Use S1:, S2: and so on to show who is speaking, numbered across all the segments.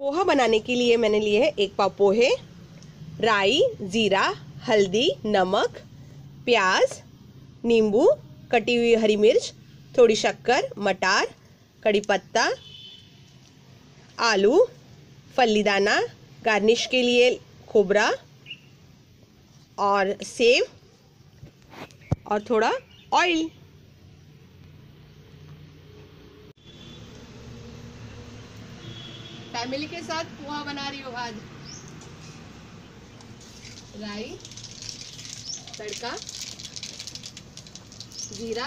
S1: पोहा बनाने के लिए मैंने लिए है 1 पाव पोहे, राई, जीरा, हल्दी, नमक, प्याज, नींबू, कटी हुई हरी मिर्च, थोड़ी शक्कर, मटार, कड़ी पत्ता, आलू, फल्ली दाना, गार्निश के लिए खोबरा और सेव और थोड़ा ऑयल। फैमिली के साथ पोहा बना रही हूँ आज। राई, तड़का, जीरा,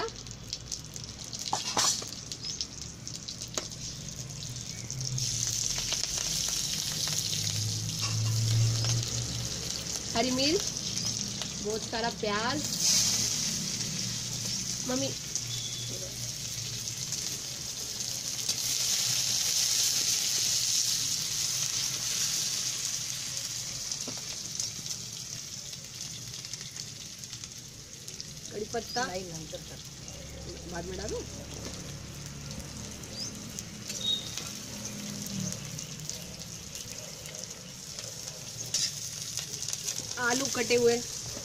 S1: हरी मिर्च, बहुत सारा प्याज, मम्मी कड़ी पत्ता बाद में डालूं। आलू कटे हुए,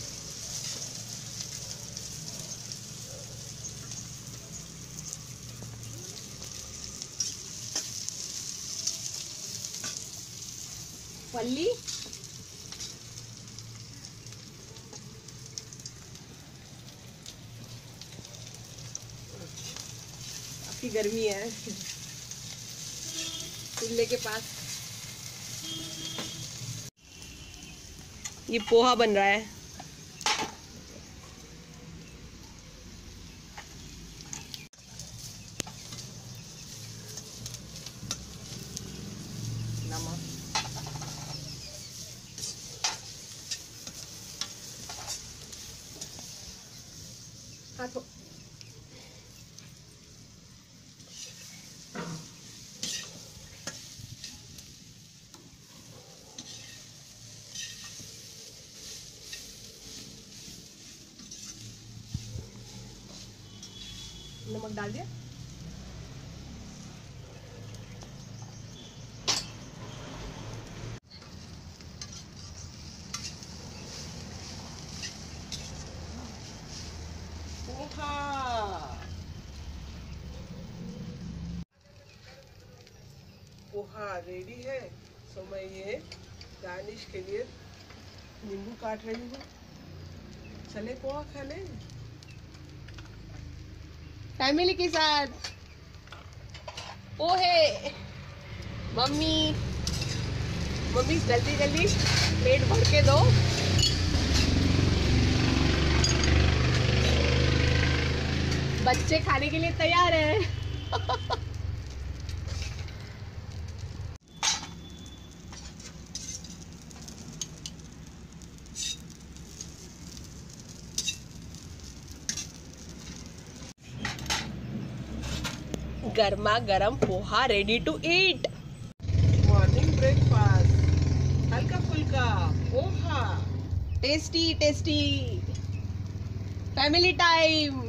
S1: फल्ली, आपकी गर्मी है चूल्हे के पास। ये पोहा बन रहा है। नमक, हाथों नमक डाल दिया।
S2: पोहा रेडी है। सो मैं ये गार्निश के लिए नींबू काट रही हूँ। चले पोहा खाने
S1: फैमिली के साथ पोहे। मम्मी जल्दी जल्दी प्लेट भर के दो। बच्चे खाने के लिए तैयार हैं। गर्मा गर्म poha ready to eat.
S2: Morning breakfast, हल्का फुल्का poha,
S1: tasty tasty family time.